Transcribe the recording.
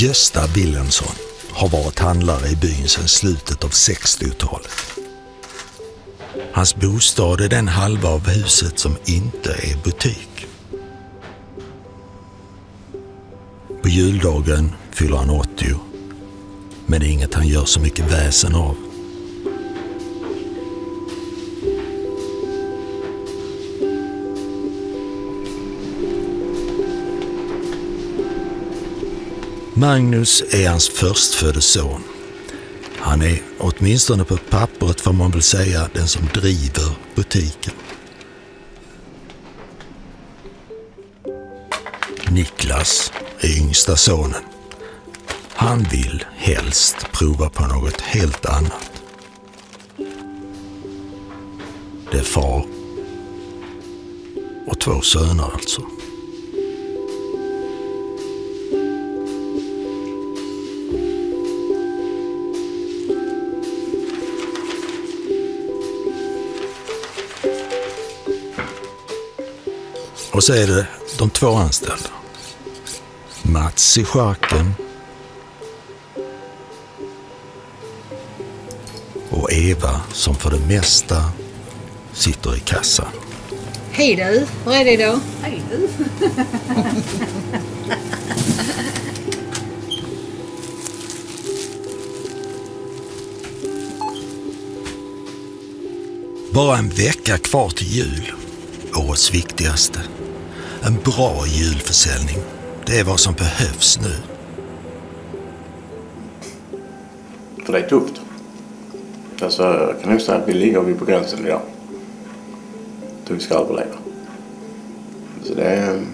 Gösta Wilhelmsson har varit handlare i byn sedan slutet av 60-talet. Hans bostad är den halva av huset som inte är butik. På juldagen fyller han 80, men det är inget han gör så mycket väsen av. Magnus är hans förstfödde son. Han är, åtminstone på pappret får man väl säga, den som driver butiken. Niklas är yngsta sonen. Han vill helst prova på något helt annat. Det är far och 2 söner alltså. Och så är det de 2 anställda. Mats i schaken och Eva som för det mesta sitter i kassan. Hej du, hur är det då? Hej du. Bara en vecka kvar till jul. Årets viktigaste. En bra julförsäljning. Det är vad som behövs nu. För det är tufft. Alltså, jag kan nog säga att vi ligger på gränsen idag. Så vi ska överleva. Så det är